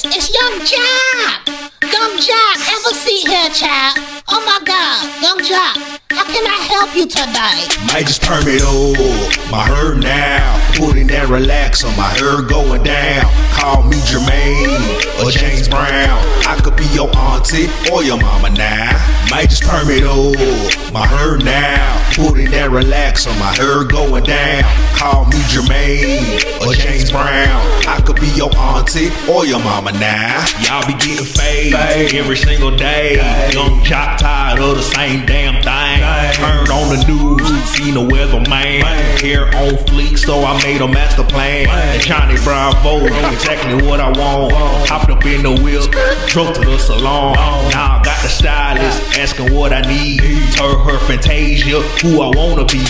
It's Young Job. Young Job, have a seat here, child. Oh my God, Young Job, how can I help you today? Might just perm it up, my hair now. Putting that relax on my hair going down. Call me Jermaine or James Brown. I could be your auntie or your mama now. Might just perm it up, my hair now. Putting that relax on my hair going down. Call me Jermaine or James Brown. I could be your auntie or your mama now. Y'all be getting fade every single day. Young Jock tired of the same damn thing. Turned on the news, seen the weatherman. Hair on fleek, so I made a master plan. And Johnny Bravo know exactly what I want. Hopped up in the whip, drove to the salon. Now I got the stylist asking what I need. Told her Fantasia who I wanna be.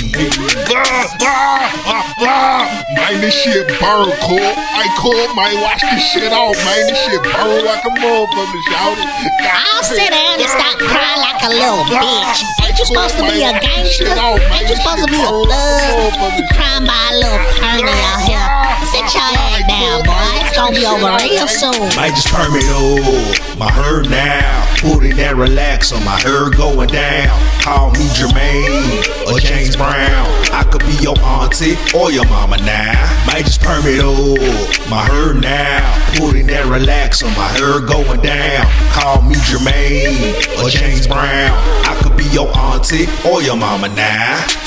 Man, this shit burn, cool. I cool, man, watch this shit out, man. This shit burn like a motherfucker, shout it. I'll sit down and stop crying like a little bitch. Ain't you supposed to be a gangster? Ain't you supposed to be a thug? You crying by a little permy out here. Sit your head down, boy. It's gonna be over real soon. Might just perm it up, my hair now. Putting that relax on my hair going down. Call me Jermaine or James Brown. I could be your auntie or your mama now. Might just perm it up, my hair now. Putting that relax on my hair going down. Call me Jermaine or James Brown. I could be your auntie or your mama now.